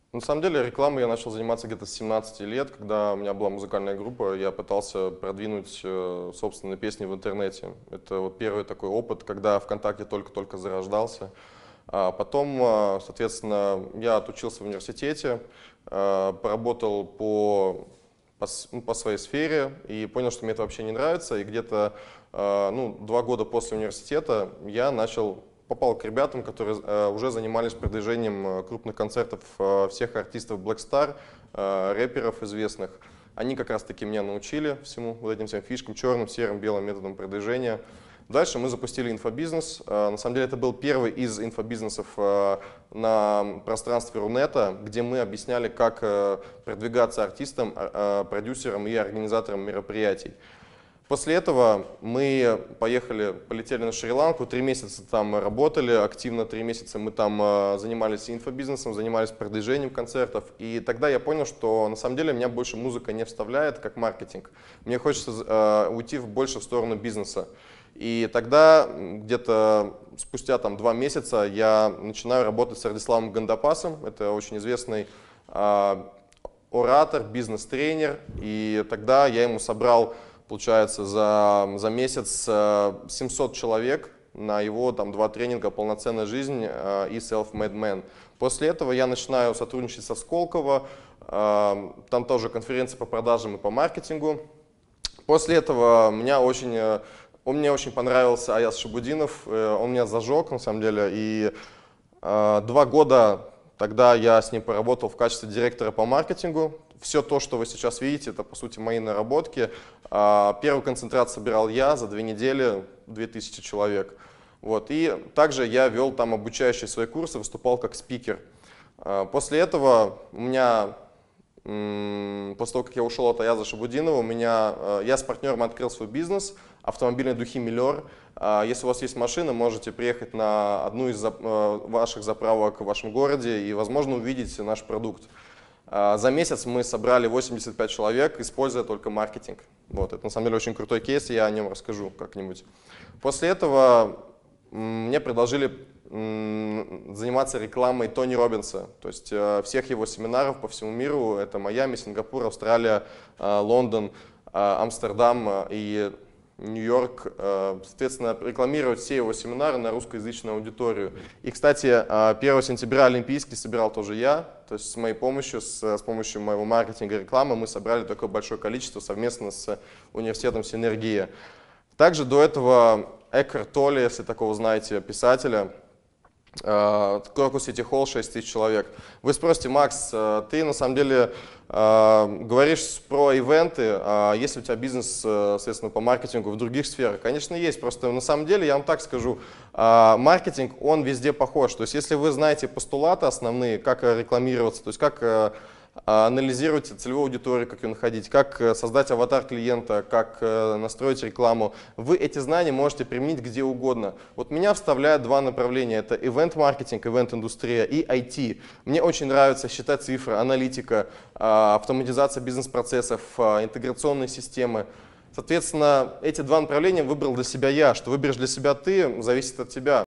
На самом деле рекламой я начал заниматься где-то с 17 лет, когда у меня была музыкальная группа, я пытался продвинуть собственные песни в интернете. Это вот первый такой опыт, когда ВКонтакте только-только зарождался. А потом, соответственно, я отучился в университете, поработал по своей сфере и понял, что мне это вообще не нравится. И где-то 2 года после университета я попал к ребятам, которые уже занимались продвижением крупных концертов всех артистов Black Star, рэперов известных. Они как раз-таки меня научили всему вот этим всем фишкам, черным, серым, белым методом продвижения. Дальше мы запустили инфобизнес. На самом деле это был первый из инфобизнесов на пространстве Рунета, где мы объясняли, как продвигаться артистам, продюсерам и организаторам мероприятий. После этого мы полетели на Шри-Ланку, 3 месяца там работали, активно 3 месяца мы там занимались инфобизнесом, занимались продвижением концертов. И тогда я понял, что на самом деле меня больше музыка не вставляет, как маркетинг. Мне хочется уйти больше в сторону бизнеса. И тогда, где-то спустя 2 месяца, я начинаю работать с Радиславом Гандапасом. Это очень известный оратор, бизнес-тренер. И тогда я ему собрал, получается, за месяц 700 человек на его 2 тренинга «Полноценная жизнь» и «Self-Made Man». После этого я начинаю сотрудничать со Сколково. Там тоже конференции по продажам и по маркетингу. После этого мне очень понравился Аяз Шабудинов, он меня зажег, на самом деле, и 2 года тогда я с ним поработал в качестве директора по маркетингу. Все то, что вы сейчас видите, это, по сути, мои наработки. Первый концентрат собирал я за 2 недели, 2000 человек. Вот. И также я вел там обучающие свои курсы, выступал как спикер. После этого после того, как я ушел от Аяза Шабудинова, я с партнером открыл свой бизнес, автомобильные духи «Миллер». Если у вас есть машина, можете приехать на одну из ваших заправок в вашем городе и, возможно, увидеть наш продукт. За месяц мы собрали 85 человек, используя только маркетинг. Вот, это на самом деле очень крутой кейс, я о нем расскажу как-нибудь. После этого мне предложили заниматься рекламой Тони Роббинса, то есть всех его семинаров по всему миру. Это Майами, Сингапур, Австралия, Лондон, Амстердам и Нью-Йорк. Соответственно, рекламировать все его семинары на русскоязычную аудиторию. И, кстати, 1 сентября Олимпийский собирал тоже я, то есть с моей помощью, с помощью моего маркетинга и рекламы мы собрали такое большое количество совместно с университетом «Синергия». Также до этого Экхарт Толле, если такого знаете, писателя, Крокус Сити Холл, 6000 человек. Вы спросите: Макс, ты на самом деле говоришь про ивенты, а есть ли у тебя бизнес, соответственно, по маркетингу в других сферах? Конечно, есть, просто на самом деле, я вам так скажу, маркетинг, он везде похож. То есть если вы знаете постулаты основные, как рекламироваться, то есть как анализировать целевую аудиторию, как ее находить, как создать аватар клиента, как настроить рекламу. Вы эти знания можете применить где угодно. Вот меня вставляют 2 направления. Это ивент-маркетинг, ивент-индустрия и IT. Мне очень нравится считать цифры, аналитика, автоматизация бизнес-процессов, интеграционные системы. Соответственно, эти 2 направления выбрал для себя я. Что выберешь для себя ты, зависит от тебя.